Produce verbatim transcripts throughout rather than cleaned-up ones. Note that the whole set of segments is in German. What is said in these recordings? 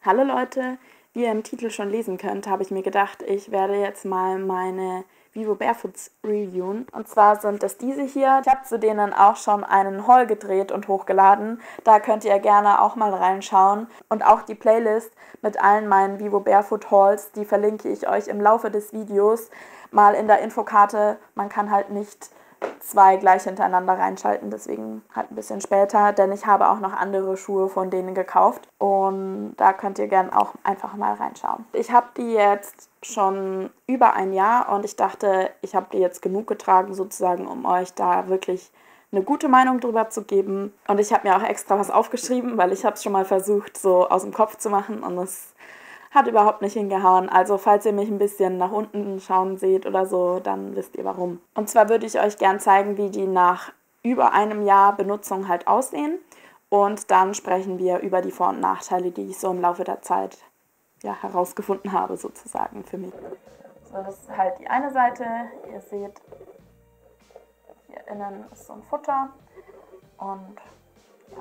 Hallo Leute, wie ihr im Titel schon lesen könnt, habe ich mir gedacht, ich werde jetzt mal meine Vivo Barefoots reviewen. Und zwar sind das diese hier. Ich habe zu denen auch schon einen Haul gedreht und hochgeladen. Da könnt ihr gerne auch mal reinschauen. Und auch die Playlist mit allen meinen Vivo Barefoot Hauls, die verlinke ich euch im Laufe des Videos mal in der Infokarte. Man kann halt nicht zwei gleich hintereinander reinschalten, deswegen halt ein bisschen später, denn ich habe auch noch andere Schuhe von denen gekauft und da könnt ihr gerne auch einfach mal reinschauen. Ich habe die jetzt schon über ein Jahr und ich dachte, ich habe die jetzt genug getragen sozusagen, um euch da wirklich eine gute Meinung drüber zu geben. Und ich habe mir auch extra was aufgeschrieben, weil ich habe es schon mal versucht so aus dem Kopf zu machen und es hat überhaupt nicht hingehauen. Also falls ihr mich ein bisschen nach unten schauen seht oder so, dann wisst ihr warum. Und zwar würde ich euch gern zeigen, wie die nach über einem Jahr Benutzung halt aussehen. Und dann sprechen wir über die Vor- und Nachteile, die ich so im Laufe der Zeit ja, herausgefunden habe, sozusagen für mich. So, das ist halt die eine Seite. Ihr seht, hier innen ist so ein Futter. Und ja.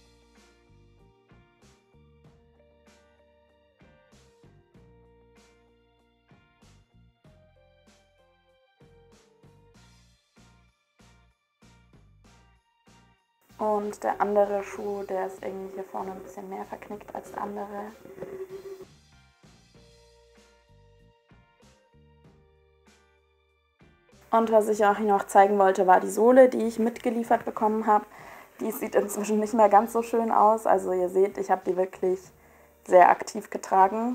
Und der andere Schuh, der ist irgendwie hier vorne ein bisschen mehr verknickt als der andere. Und was ich euch noch zeigen wollte, war die Sohle, die ich mitgeliefert bekommen habe. Die sieht inzwischen nicht mehr ganz so schön aus. Also ihr seht, ich habe die wirklich sehr aktiv getragen.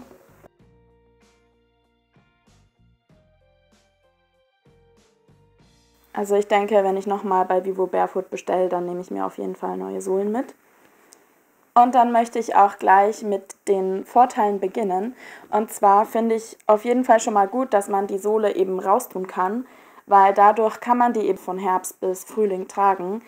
Also ich denke, wenn ich nochmal bei Vivo Barefoot bestelle, dann nehme ich mir auf jeden Fall neue Sohlen mit. Und dann möchte ich auch gleich mit den Vorteilen beginnen. Und zwar finde ich auf jeden Fall schon mal gut, dass man die Sohle eben raustun kann, weil dadurch kann man die eben von Herbst bis Frühling tragen.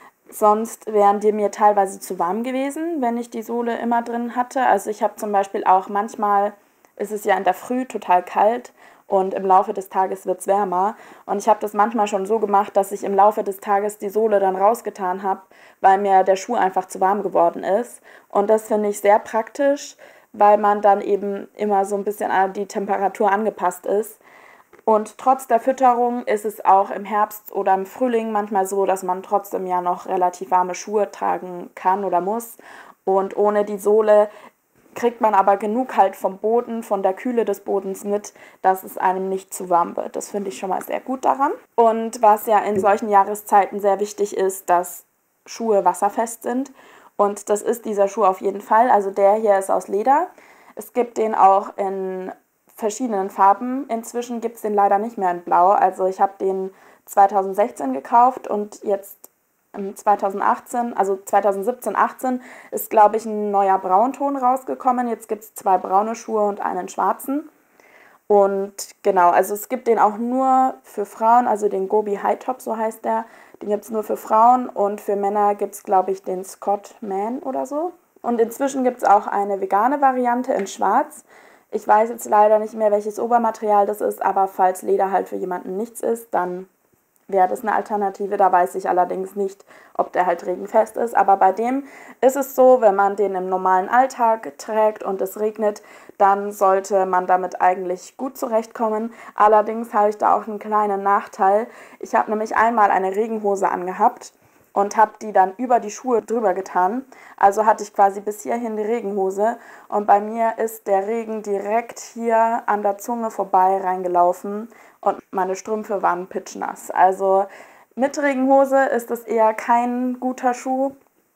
Sonst wären die mir teilweise zu warm gewesen, wenn ich die Sohle immer drin hatte. Also ich habe zum Beispiel auch manchmal, ist es ja in der Früh total kalt und im Laufe des Tages wird es wärmer. Und ich habe das manchmal schon so gemacht, dass ich im Laufe des Tages die Sohle dann rausgetan habe, weil mir der Schuh einfach zu warm geworden ist. Und das finde ich sehr praktisch, weil man dann eben immer so ein bisschen an die Temperatur angepasst ist. Und trotz der Fütterung ist es auch im Herbst oder im Frühling manchmal so, dass man trotzdem ja noch relativ warme Schuhe tragen kann oder muss. Und ohne die Sohle kriegt man aber genug halt vom Boden, von der Kühle des Bodens mit, dass es einem nicht zu warm wird. Das finde ich schon mal sehr gut daran. Und was ja in solchen Jahreszeiten sehr wichtig ist, dass Schuhe wasserfest sind. Und das ist dieser Schuh auf jeden Fall. Also der hier ist aus Leder. Es gibt den auch in verschiedenen Farben. Inzwischen gibt es den leider nicht mehr in Blau. Also ich habe den zweitausendsechzehn gekauft und jetzt zweitausendachtzehn, also zweitausendsiebzehn, achtzehn ist, glaube ich, ein neuer Braunton rausgekommen. Jetzt gibt es zwei braune Schuhe und einen schwarzen. Und genau, also es gibt den auch nur für Frauen, also den Gobi High Top, so heißt der. Den gibt es nur für Frauen und für Männer gibt es, glaube ich, den Scott Man oder so. Und inzwischen gibt es auch eine vegane Variante in schwarz. Ich weiß jetzt leider nicht mehr, welches Obermaterial das ist, aber falls Leder halt für jemanden nichts ist, dann wäre das eine Alternative. Da weiß ich allerdings nicht, ob der halt regenfest ist. Aber bei dem ist es so, wenn man den im normalen Alltag trägt und es regnet, dann sollte man damit eigentlich gut zurechtkommen. Allerdings habe ich da auch einen kleinen Nachteil. Ich habe nämlich einmal eine Regenhose angehabt und habe die dann über die Schuhe drüber getan. Also hatte ich quasi bis hierhin die Regenhose und bei mir ist der Regen direkt hier an der Zunge vorbei reingelaufen und meine Strümpfe waren pitschnass. Also mit Regenhose ist es eher kein guter Schuh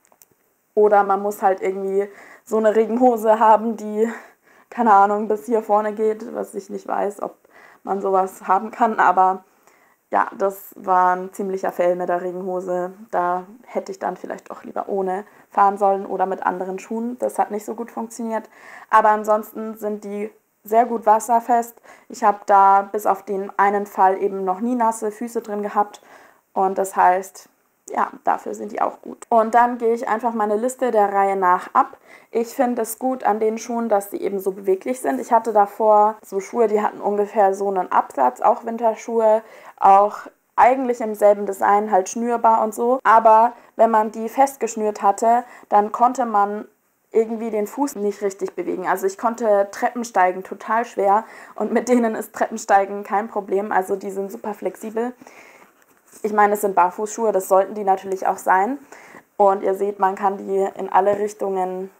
oder man muss halt irgendwie so eine Regenhose haben, die, keine Ahnung, bis hier vorne geht, was ich nicht weiß, ob man sowas haben kann, aber ja, das war ein ziemlicher Fail mit der Regenhose. Da hätte ich dann vielleicht auch lieber ohne fahren sollen oder mit anderen Schuhen. Das hat nicht so gut funktioniert. Aber ansonsten sind die sehr gut wasserfest. Ich habe da bis auf den einen Fall eben noch nie nasse Füße drin gehabt. Und das heißt, ja, dafür sind die auch gut. Und dann gehe ich einfach meine Liste der Reihe nach ab. Ich finde es gut an den Schuhen, dass die eben so beweglich sind. Ich hatte davor so Schuhe, die hatten ungefähr so einen Absatz, auch Winterschuhe, auch eigentlich im selben Design, halt schnürbar und so. Aber wenn man die festgeschnürt hatte, dann konnte man irgendwie den Fuß nicht richtig bewegen. Also ich konnte Treppensteigen total schwer und mit denen ist Treppensteigen kein Problem. Also die sind super flexibel. Ich meine, es sind Barfußschuhe, das sollten die natürlich auch sein. Und ihr seht, man kann die in alle Richtungen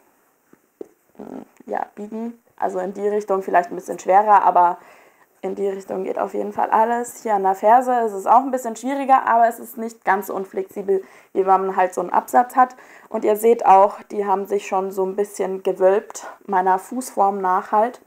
ja, biegen. Also in die Richtung vielleicht ein bisschen schwerer, aber in die Richtung geht auf jeden Fall alles. Hier an der Ferse ist es auch ein bisschen schwieriger, aber es ist nicht ganz so unflexibel, wie wenn man halt so einen Absatz hat. Und ihr seht auch, die haben sich schon so ein bisschen gewölbt, meiner Fußform nach halt.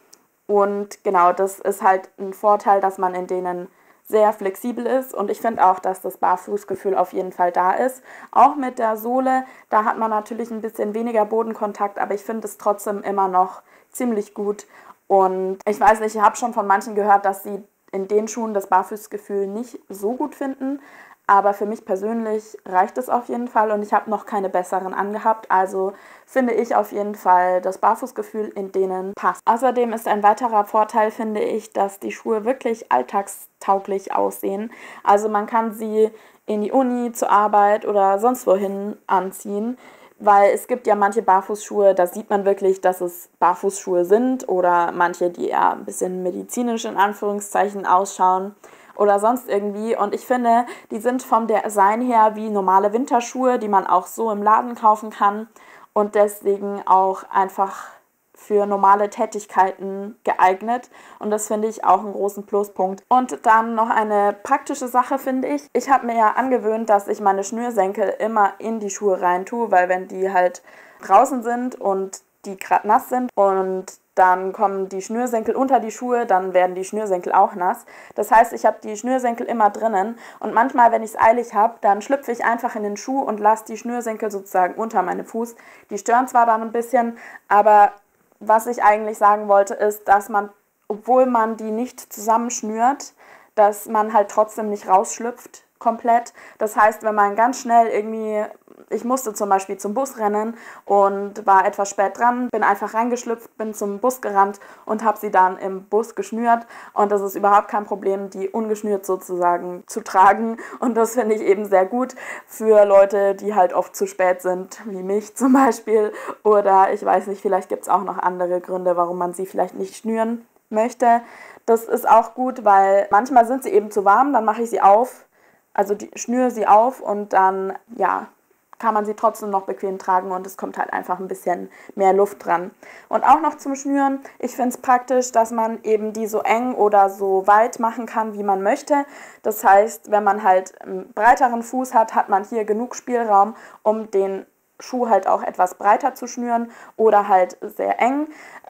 Und genau, das ist halt ein Vorteil, dass man in denen sehr flexibel ist. Und ich finde auch, dass das Barfußgefühl auf jeden Fall da ist. Auch mit der Sohle, da hat man natürlich ein bisschen weniger Bodenkontakt, aber ich finde es trotzdem immer noch ziemlich gut. Und ich weiß nicht, ich habe schon von manchen gehört, dass sie in den Schuhen das Barfußgefühl nicht so gut finden. Aber für mich persönlich reicht es auf jeden Fall und ich habe noch keine besseren angehabt. Also finde ich auf jeden Fall das Barfußgefühl in denen passt. Außerdem ist ein weiterer Vorteil, finde ich, dass die Schuhe wirklich alltagstauglich aussehen. Also man kann sie in die Uni, zur Arbeit oder sonst wohin anziehen. Weil es gibt ja manche Barfußschuhe, da sieht man wirklich, dass es Barfußschuhe sind oder manche, die eher ein bisschen medizinisch in Anführungszeichen ausschauen oder sonst irgendwie. Und ich finde, die sind vom Design her wie normale Winterschuhe, die man auch so im Laden kaufen kann und deswegen auch einfach für normale Tätigkeiten geeignet und das finde ich auch einen großen Pluspunkt. Und dann noch eine praktische Sache, finde ich. Ich habe mir ja angewöhnt, dass ich meine Schnürsenkel immer in die Schuhe rein tue, weil wenn die halt draußen sind und die gerade nass sind und dann kommen die Schnürsenkel unter die Schuhe, dann werden die Schnürsenkel auch nass. Das heißt, ich habe die Schnürsenkel immer drinnen und manchmal, wenn ich es eilig habe, dann schlüpfe ich einfach in den Schuh und lasse die Schnürsenkel sozusagen unter meinem Fuß. Die stören zwar dann ein bisschen, aber was ich eigentlich sagen wollte, ist, dass man, obwohl man die nicht zusammenschnürt, dass man halt trotzdem nicht rausschlüpft komplett. Das heißt, wenn man ganz schnell irgendwie, ich musste zum Beispiel zum Bus rennen und war etwas spät dran, bin einfach reingeschlüpft, bin zum Bus gerannt und habe sie dann im Bus geschnürt und das ist überhaupt kein Problem, die ungeschnürt sozusagen zu tragen und das finde ich eben sehr gut für Leute, die halt oft zu spät sind, wie mich zum Beispiel oder ich weiß nicht, vielleicht gibt es auch noch andere Gründe, warum man sie vielleicht nicht schnüren möchte. Das ist auch gut, weil manchmal sind sie eben zu warm, dann mache ich sie auf, also die, schnüre sie auf und dann, ja, kann man sie trotzdem noch bequem tragen und es kommt halt einfach ein bisschen mehr Luft dran. Und auch noch zum Schnüren, ich finde es praktisch, dass man eben die so eng oder so weit machen kann, wie man möchte. Das heißt, wenn man halt einen breiteren Fuß hat, hat man hier genug Spielraum, um den Schuh halt auch etwas breiter zu schnüren oder halt sehr eng.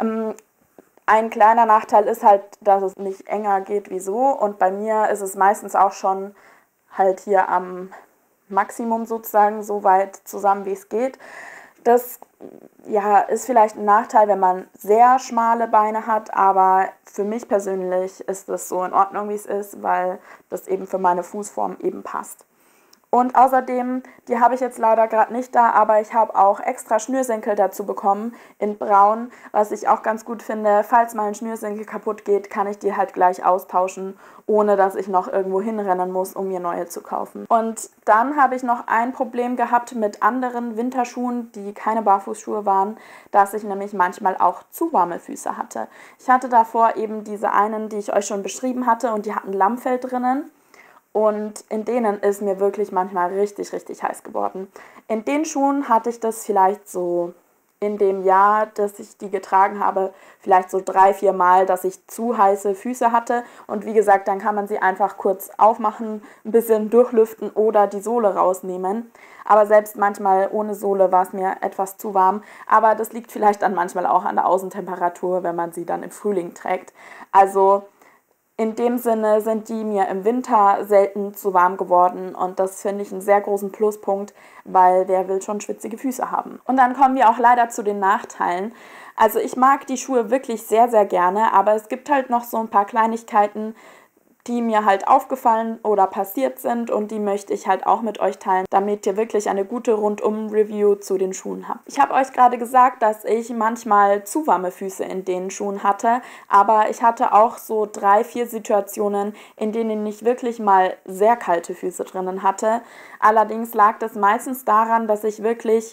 Ein kleiner Nachteil ist halt, dass es nicht enger geht wie so und bei mir ist es meistens auch schon halt hier am Maximum sozusagen so weit zusammen, wie es geht. Das ja, ist vielleicht ein Nachteil, wenn man sehr schmale Beine hat, aber für mich persönlich ist das so in Ordnung, wie es ist, weil das eben für meine Fußform eben passt. Und außerdem, die habe ich jetzt leider gerade nicht da, aber ich habe auch extra Schnürsenkel dazu bekommen in braun, was ich auch ganz gut finde. Falls mal ein Schnürsenkel kaputt geht, kann ich die halt gleich austauschen, ohne dass ich noch irgendwo hinrennen muss, um mir neue zu kaufen. Und dann habe ich noch ein Problem gehabt mit anderen Winterschuhen, die keine Barfußschuhe waren, dass ich nämlich manchmal auch zu warme Füße hatte. Ich hatte davor eben diese einen, die ich euch schon beschrieben hatte und die hatten Lammfell drinnen. Und in denen ist mir wirklich manchmal richtig, richtig heiß geworden. In den Schuhen hatte ich das vielleicht so in dem Jahr, dass ich die getragen habe, vielleicht so drei, vier Mal, dass ich zu heiße Füße hatte. Und wie gesagt, dann kann man sie einfach kurz aufmachen, ein bisschen durchlüften oder die Sohle rausnehmen. Aber selbst manchmal ohne Sohle war es mir etwas zu warm. Aber das liegt vielleicht dann manchmal auch an der Außentemperatur, wenn man sie dann im Frühling trägt. Also in dem Sinne sind die mir im Winter selten zu warm geworden und das finde ich einen sehr großen Pluspunkt, weil wer will schon schwitzige Füße haben. Und dann kommen wir auch leider zu den Nachteilen. Also ich mag die Schuhe wirklich sehr, sehr gerne, aber es gibt halt noch so ein paar Kleinigkeiten, die mir halt aufgefallen oder passiert sind und die möchte ich halt auch mit euch teilen, damit ihr wirklich eine gute Rundum-Review zu den Schuhen habt. Ich habe euch gerade gesagt, dass ich manchmal zu warme Füße in den Schuhen hatte, aber ich hatte auch so drei, vier Situationen, in denen ich wirklich mal sehr kalte Füße drinnen hatte. Allerdings lag das meistens daran, dass ich wirklich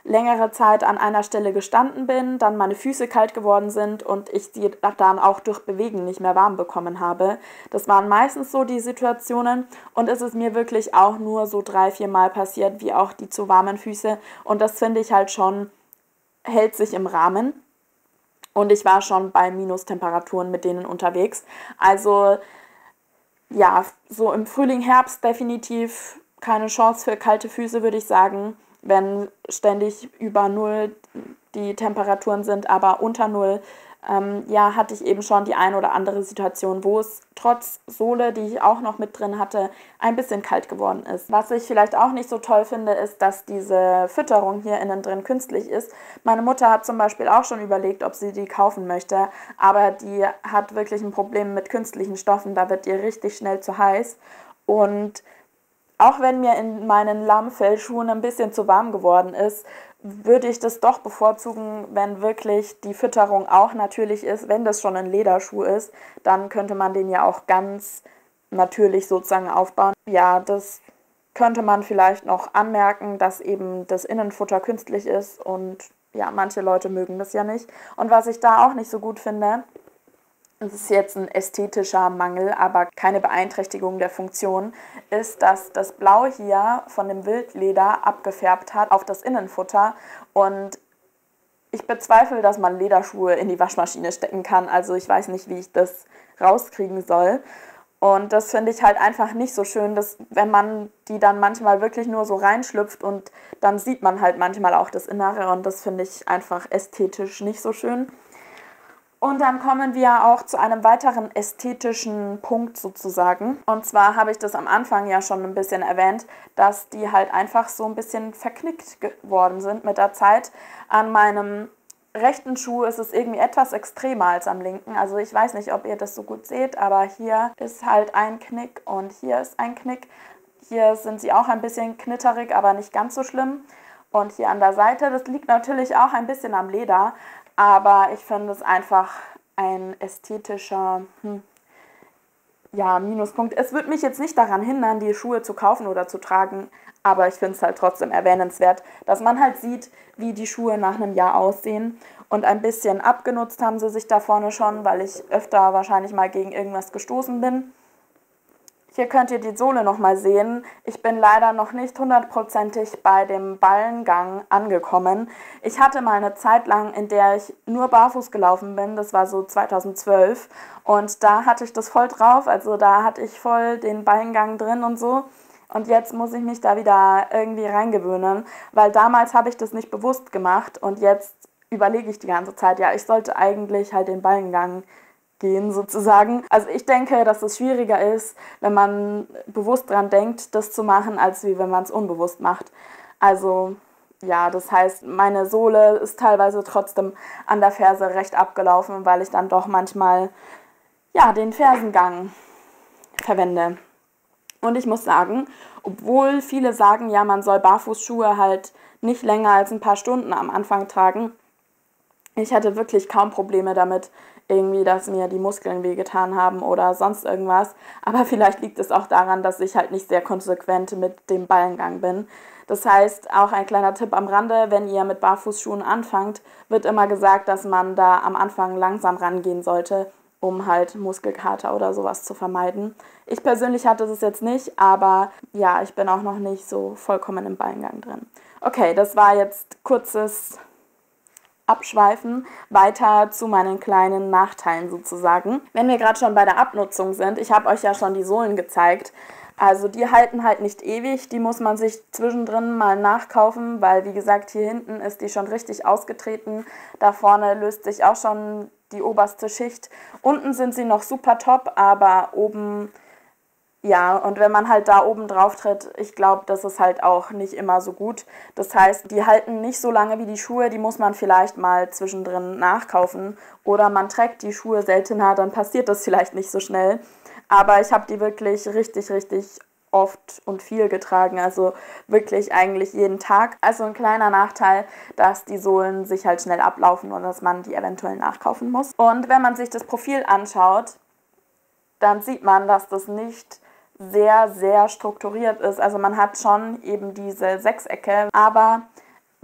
längere Zeit an einer Stelle gestanden bin, dann meine Füße kalt geworden sind und ich die dann auch durch Bewegen nicht mehr warm bekommen habe. Das waren meistens so die Situationen und es ist mir wirklich auch nur so drei, vier Mal passiert, wie auch die zu warmen Füße und das finde ich halt schon, hält sich im Rahmen und ich war schon bei Minustemperaturen mit denen unterwegs. Also ja, so im Frühling, Herbst definitiv keine Chance für kalte Füße, würde ich sagen, wenn ständig über Null die Temperaturen sind, aber unter Null, ähm, ja, hatte ich eben schon die eine oder andere Situation, wo es trotz Sohle, die ich auch noch mit drin hatte, ein bisschen kalt geworden ist. Was ich vielleicht auch nicht so toll finde, ist, dass diese Fütterung hier innen drin künstlich ist. Meine Mutter hat zum Beispiel auch schon überlegt, ob sie die kaufen möchte, aber die hat wirklich ein Problem mit künstlichen Stoffen, da wird ihr richtig schnell zu heiß und auch wenn mir in meinen Lammfellschuhen ein bisschen zu warm geworden ist, würde ich das doch bevorzugen, wenn wirklich die Fütterung auch natürlich ist. Wenn das schon ein Lederschuh ist, dann könnte man den ja auch ganz natürlich sozusagen aufbauen. Ja, das könnte man vielleicht noch anmerken, dass eben das Innenfutter künstlich ist und ja, manche Leute mögen das ja nicht. Und was ich da auch nicht so gut finde, das ist jetzt ein ästhetischer Mangel, aber keine Beeinträchtigung der Funktion, ist, dass das Blau hier von dem Wildleder abgefärbt hat auf das Innenfutter und ich bezweifle, dass man Lederschuhe in die Waschmaschine stecken kann, also ich weiß nicht, wie ich das rauskriegen soll und das finde ich halt einfach nicht so schön, dass wenn man die dann manchmal wirklich nur so reinschlüpft und dann sieht man halt manchmal auch das Innere und das finde ich einfach ästhetisch nicht so schön. Und dann kommen wir auch zu einem weiteren ästhetischen Punkt sozusagen. Und zwar habe ich das am Anfang ja schon ein bisschen erwähnt, dass die halt einfach so ein bisschen verknickt geworden sind mit der Zeit. An meinem rechten Schuh ist es irgendwie etwas extremer als am linken. Also ich weiß nicht, ob ihr das so gut seht, aber hier ist halt ein Knick und hier ist ein Knick. Hier sind sie auch ein bisschen knitterig, aber nicht ganz so schlimm. Und hier an der Seite, das liegt natürlich auch ein bisschen am Leder, aber ich finde es einfach ein ästhetischer hm, ja, Minuspunkt. Es wird mich jetzt nicht daran hindern, die Schuhe zu kaufen oder zu tragen, aber ich finde es halt trotzdem erwähnenswert, dass man halt sieht, wie die Schuhe nach einem Jahr aussehen. Und ein bisschen abgenutzt haben sie sich da vorne schon, weil ich öfter wahrscheinlich mal gegen irgendwas gestoßen bin. Hier könnt ihr die Sohle nochmal sehen. Ich bin leider noch nicht hundertprozentig bei dem Ballengang angekommen. Ich hatte mal eine Zeit lang, in der ich nur barfuß gelaufen bin, das war so zweitausendzwölf. Und da hatte ich das voll drauf, also da hatte ich voll den Ballengang drin und so. Und jetzt muss ich mich da wieder irgendwie reingewöhnen, weil damals habe ich das nicht bewusst gemacht und jetzt überlege ich die ganze Zeit, ja, ich sollte eigentlich halt den Ballengang gehen sozusagen. Also ich denke, dass es schwieriger ist, wenn man bewusst dran denkt, das zu machen, als wie wenn man es unbewusst macht. Also ja, das heißt, meine Sohle ist teilweise trotzdem an der Ferse recht abgelaufen, weil ich dann doch manchmal ja, den Fersengang verwende. Und ich muss sagen, obwohl viele sagen, ja, man soll Barfußschuhe halt nicht länger als ein paar Stunden am Anfang tragen, ich hatte wirklich kaum Probleme damit, irgendwie, dass mir die Muskeln wehgetan haben oder sonst irgendwas. Aber vielleicht liegt es auch daran, dass ich halt nicht sehr konsequent mit dem Ballengang bin. Das heißt, auch ein kleiner Tipp am Rande, wenn ihr mit Barfußschuhen anfangt, wird immer gesagt, dass man da am Anfang langsam rangehen sollte, um halt Muskelkater oder sowas zu vermeiden. Ich persönlich hatte das jetzt nicht, aber ja, ich bin auch noch nicht so vollkommen im Ballengang drin. Okay, das war jetzt kurzes Abschweifen, weiter zu meinen kleinen Nachteilen sozusagen. Wenn wir gerade schon bei der Abnutzung sind, ich habe euch ja schon die Sohlen gezeigt, also die halten halt nicht ewig, die muss man sich zwischendrin mal nachkaufen, weil wie gesagt, hier hinten ist die schon richtig ausgetreten, da vorne löst sich auch schon die oberste Schicht. Unten sind sie noch super top, aber oben, ja, und wenn man halt da oben drauf tritt, ich glaube, das ist halt auch nicht immer so gut. Das heißt, die halten nicht so lange wie die Schuhe, die muss man vielleicht mal zwischendrin nachkaufen. Oder man trägt die Schuhe seltener, dann passiert das vielleicht nicht so schnell. Aber ich habe die wirklich richtig, richtig oft und viel getragen, also wirklich eigentlich jeden Tag. Also ein kleiner Nachteil, dass die Sohlen sich halt schnell ablaufen und dass man die eventuell nachkaufen muss. Und wenn man sich das Profil anschaut, dann sieht man, dass das nicht sehr, sehr strukturiert ist. Also man hat schon eben diese Sechsecke, aber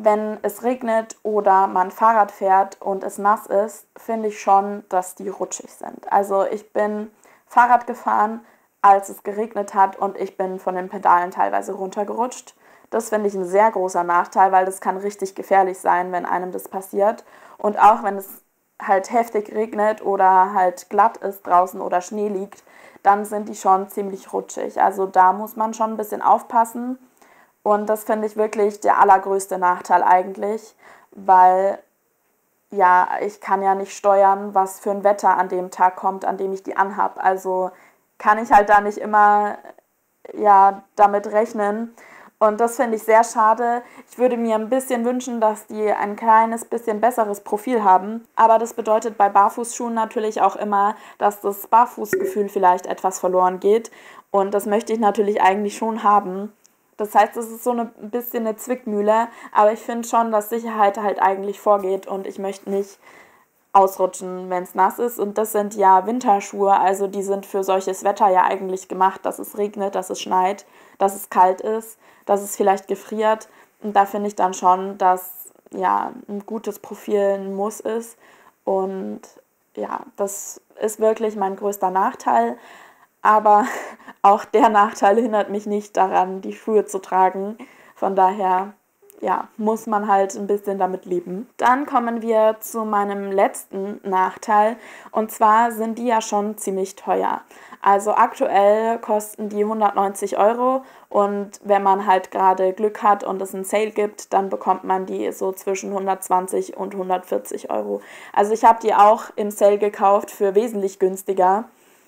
wenn es regnet oder man Fahrrad fährt und es nass ist, finde ich schon, dass die rutschig sind. Also ich bin Fahrrad gefahren, als es geregnet hat und ich bin von den Pedalen teilweise runtergerutscht. Das finde ich ein sehr großer Nachteil, weil das kann richtig gefährlich sein, wenn einem das passiert. Und auch wenn es halt heftig regnet oder halt glatt ist draußen oder Schnee liegt, dann sind die schon ziemlich rutschig. Also da muss man schon ein bisschen aufpassen. Und das finde ich wirklich der allergrößte Nachteil eigentlich, weil ja, ich kann ja nicht steuern, was für ein Wetter an dem Tag kommt, an dem ich die anhab. Also kann ich halt da nicht immer ja, damit rechnen. Und das finde ich sehr schade. Ich würde mir ein bisschen wünschen, dass die ein kleines bisschen besseres Profil haben. Aber das bedeutet bei Barfußschuhen natürlich auch immer, dass das Barfußgefühl vielleicht etwas verloren geht. Und das möchte ich natürlich eigentlich schon haben. Das heißt, es ist so eine, ein bisschen eine Zwickmühle, aber ich finde schon, dass Sicherheit halt eigentlich vorgeht und ich möchte nicht ausrutschen, wenn es nass ist. Und das sind ja Winterschuhe, also die sind für solches Wetter ja eigentlich gemacht, dass es regnet, dass es schneit, dass es kalt ist, dass es vielleicht gefriert. Und da finde ich dann schon, dass ja ein gutes Profil ein Muss ist. Und ja, das ist wirklich mein größter Nachteil. Aber auch der Nachteil hindert mich nicht daran, die Schuhe zu tragen. Von daher, ja, muss man halt ein bisschen damit leben. Dann kommen wir zu meinem letzten Nachteil. Und zwar sind die ja schon ziemlich teuer. Also aktuell kosten die hundertneunzig Euro. Und wenn man halt gerade Glück hat und es einen Sale gibt, dann bekommt man die so zwischen hundertzwanzig und hundertvierzig Euro. Also ich habe die auch im Sale gekauft für wesentlich günstiger.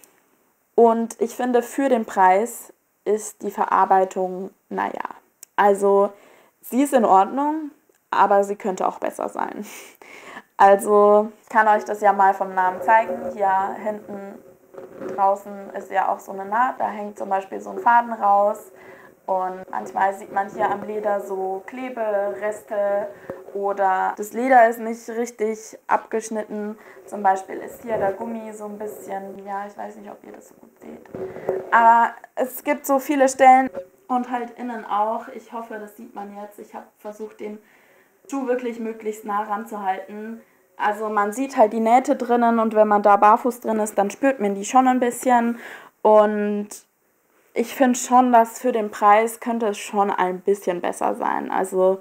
Und ich finde, für den Preis ist die Verarbeitung, naja, also sie ist in Ordnung, aber sie könnte auch besser sein. Also ich kann euch das ja mal vom Namen zeigen. Hier hinten draußen ist ja auch so eine Naht, da hängt zum Beispiel so ein Faden raus. Und manchmal sieht man hier am Leder so Klebereste oder das Leder ist nicht richtig abgeschnitten. Zum Beispiel ist hier der Gummi so ein bisschen, ja, ich weiß nicht, ob ihr das so gut seht. Aber es gibt so viele Stellen und halt innen auch. Ich hoffe, das sieht man jetzt. Ich habe versucht, den Schuh wirklich möglichst nah ranzuhalten. Also man sieht halt die Nähte drinnen und wenn man da barfuß drin ist, dann spürt man die schon ein bisschen. Und ich finde schon, dass für den Preis könnte es schon ein bisschen besser sein. Also,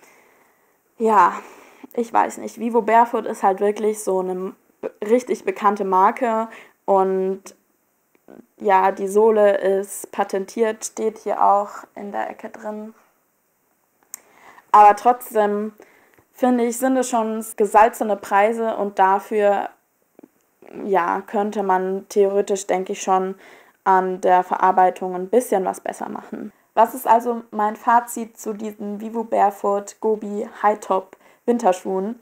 ja, ich weiß nicht. Vivo Barefoot ist halt wirklich so eine richtig bekannte Marke. Und ja, die Sohle ist patentiert, steht hier auch in der Ecke drin. Aber trotzdem, finde ich, sind es schon gesalzene Preise. Und dafür, ja, könnte man theoretisch, denke ich, schon an der Verarbeitung ein bisschen was besser machen. Was ist also mein Fazit zu diesen Vivo Barefoot Gobi High Top Winterschuhen?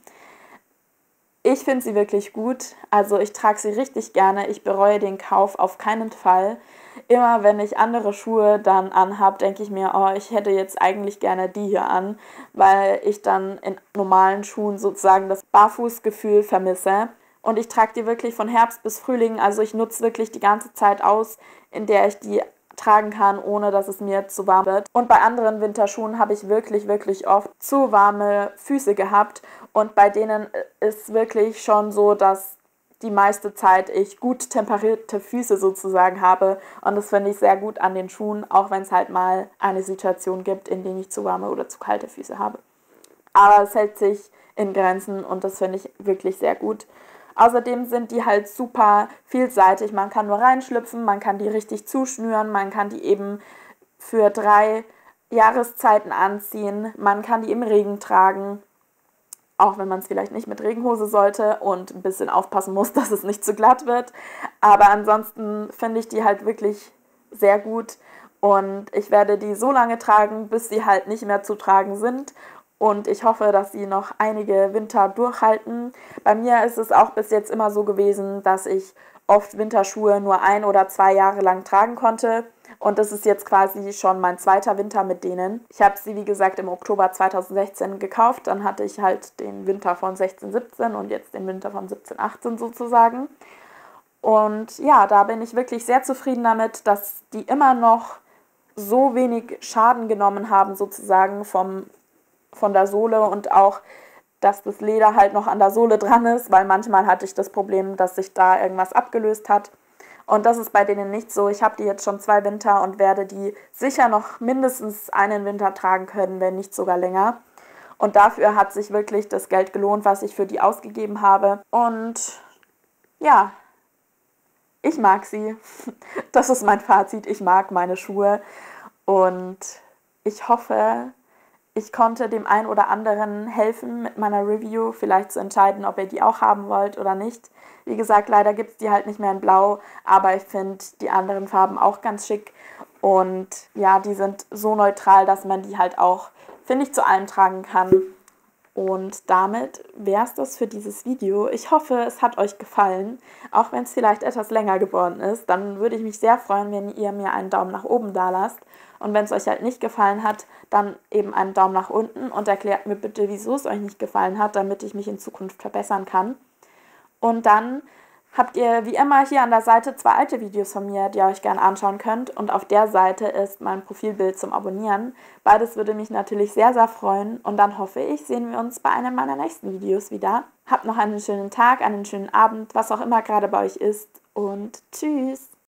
Ich finde sie wirklich gut, also ich trage sie richtig gerne, ich bereue den Kauf auf keinen Fall. Immer wenn ich andere Schuhe dann anhab, denke ich mir, oh, ich hätte jetzt eigentlich gerne die hier an, weil ich dann in normalen Schuhen sozusagen das Barfußgefühl vermisse. Und ich trage die wirklich von Herbst bis Frühling, also ich nutze wirklich die ganze Zeit aus, in der ich die tragen kann, ohne dass es mir zu warm wird. Und bei anderen Winterschuhen habe ich wirklich, wirklich oft zu warme Füße gehabt. Und bei denen ist wirklich schon so, dass die meiste Zeit ich gut temperierte Füße sozusagen habe. Und das finde ich sehr gut an den Schuhen, auch wenn es halt mal eine Situation gibt, in der ich zu warme oder zu kalte Füße habe. Aber es hält sich in Grenzen und das finde ich wirklich sehr gut. Außerdem sind die halt super vielseitig. Man kann nur reinschlüpfen, man kann die richtig zuschnüren, man kann die eben für drei Jahreszeiten anziehen, man kann die im Regen tragen, auch wenn man es vielleicht nicht mit Regenhose sollte und ein bisschen aufpassen muss, dass es nicht zu glatt wird. Aber ansonsten finde ich die halt wirklich sehr gut und ich werde die so lange tragen, bis sie halt nicht mehr zu tragen sind. Und ich hoffe, dass sie noch einige Winter durchhalten. Bei mir ist es auch bis jetzt immer so gewesen, dass ich oft Winterschuhe nur ein oder zwei Jahre lang tragen konnte. Und das ist jetzt quasi schon mein zweiter Winter mit denen. Ich habe sie, wie gesagt, im Oktober zweitausendsechzehn gekauft. Dann hatte ich halt den Winter von sechzehn siebzehn und jetzt den Winter von siebzehn achtzehn sozusagen. Und ja, da bin ich wirklich sehr zufrieden damit, dass die immer noch so wenig Schaden genommen haben sozusagen vom von der Sohle und auch, dass das Leder halt noch an der Sohle dran ist, weil manchmal hatte ich das Problem, dass sich da irgendwas abgelöst hat. Und das ist bei denen nicht so. Ich habe die jetzt schon zwei Winter und werde die sicher noch mindestens einen Winter tragen können, wenn nicht sogar länger. Und dafür hat sich wirklich das Geld gelohnt, was ich für die ausgegeben habe. Und ja, ich mag sie. Das ist mein Fazit. Ich mag meine Schuhe. Und ich hoffe, ich konnte dem einen oder anderen helfen mit meiner Review, vielleicht zu entscheiden, ob ihr die auch haben wollt oder nicht. Wie gesagt, leider gibt es die halt nicht mehr in Blau, aber ich finde die anderen Farben auch ganz schick. Und ja, die sind so neutral, dass man die halt auch, finde ich, zu allem tragen kann. Und damit wäre es das für dieses Video. Ich hoffe, es hat euch gefallen. Auch wenn es vielleicht etwas länger geworden ist, dann würde ich mich sehr freuen, wenn ihr mir einen Daumen nach oben da lasst. Und wenn es euch halt nicht gefallen hat, dann eben einen Daumen nach unten und erklärt mir bitte, wieso es euch nicht gefallen hat, damit ich mich in Zukunft verbessern kann. Und dann habt ihr wie immer hier an der Seite zwei alte Videos von mir, die ihr euch gerne anschauen könnt. Und auf der Seite ist mein Profilbild zum Abonnieren. Beides würde mich natürlich sehr, sehr freuen. Und dann hoffe ich, sehen wir uns bei einem meiner nächsten Videos wieder. Habt noch einen schönen Tag, einen schönen Abend, was auch immer gerade bei euch ist. Und tschüss!